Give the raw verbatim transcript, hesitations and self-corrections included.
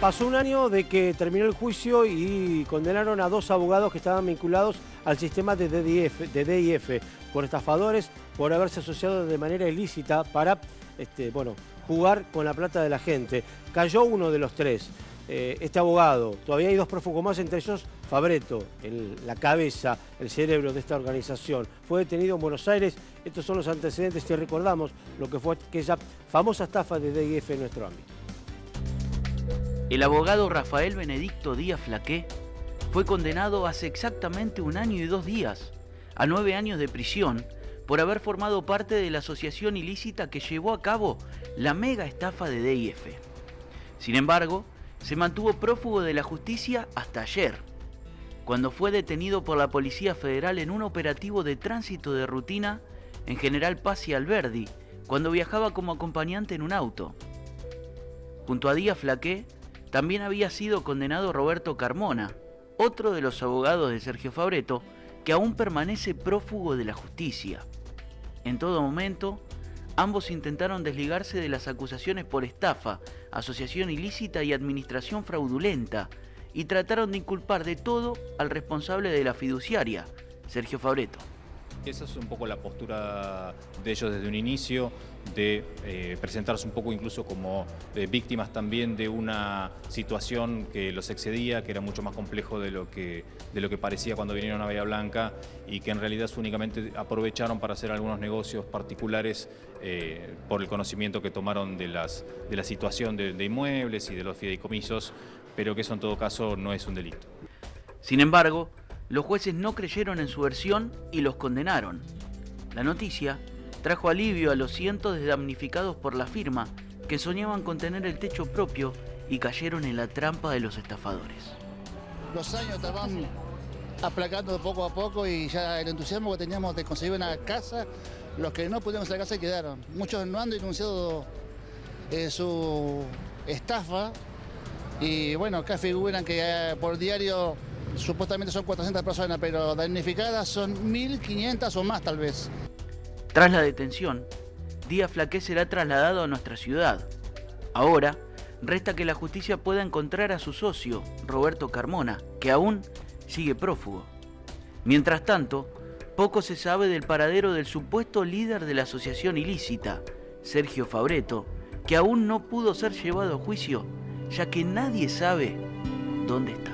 Pasó un año de que terminó el juicio y condenaron a dos abogados que estaban vinculados al sistema de D I F, de D I F por estafadores, por haberse asociado de manera ilícita para este, bueno, jugar con la plata de la gente. Cayó uno de los tres, eh, este abogado. Todavía hay dos prófugos más, entre ellos Fabretto, el, la cabeza, el cerebro de esta organización. Fue detenido en Buenos Aires. Estos son los antecedentes que recordamos lo que fue aquella famosa estafa de D I F en nuestro ámbito. El abogado Rafael Benedicto Díaz Flaqué fue condenado hace exactamente un año y dos días a nueve años de prisión por haber formado parte de la asociación ilícita que llevó a cabo la mega estafa de D I F. Sin embargo, se mantuvo prófugo de la justicia hasta ayer, cuando fue detenido por la Policía Federal en un operativo de tránsito de rutina en General Paz y Alberdi, cuando viajaba como acompañante en un auto. Junto a Díaz Flaqué, también había sido condenado Roberto Carmona, otro de los abogados de Sergio Fabretto, que aún permanece prófugo de la justicia. En todo momento, ambos intentaron desligarse de las acusaciones por estafa, asociación ilícita y administración fraudulenta, y trataron de inculpar de todo al responsable de la fiduciaria, Sergio Fabretto. Esa es un poco la postura de ellos desde un inicio, de eh, presentarse un poco incluso como eh, víctimas también de una situación que los excedía, que era mucho más complejo de lo que, de lo que parecía cuando vinieron a Bahía Blanca, y que en realidad únicamente aprovecharon para hacer algunos negocios particulares eh, por el conocimiento que tomaron de, las, de la situación de, de inmuebles y de los fideicomisos, pero que eso en todo caso no es un delito. Sin embargo, los jueces no creyeron en su versión y los condenaron. La noticia trajo alivio a los cientos de damnificados por la firma que soñaban con tener el techo propio y cayeron en la trampa de los estafadores. Los años te van aplacando poco a poco y ya el entusiasmo que teníamos de conseguir una casa, los que no pudimos la casa quedaron. Muchos no han denunciado eh, su estafa y bueno, acá figuran que eh, por diario supuestamente son cuatrocientas personas, pero damnificadas son mil quinientas o más tal vez. Tras la detención, Díaz Flaqué será trasladado a nuestra ciudad. Ahora, resta que la justicia pueda encontrar a su socio, Roberto Carmona, que aún sigue prófugo. Mientras tanto, poco se sabe del paradero del supuesto líder de la asociación ilícita, Sergio Fabretto, que aún no pudo ser llevado a juicio, ya que nadie sabe dónde está.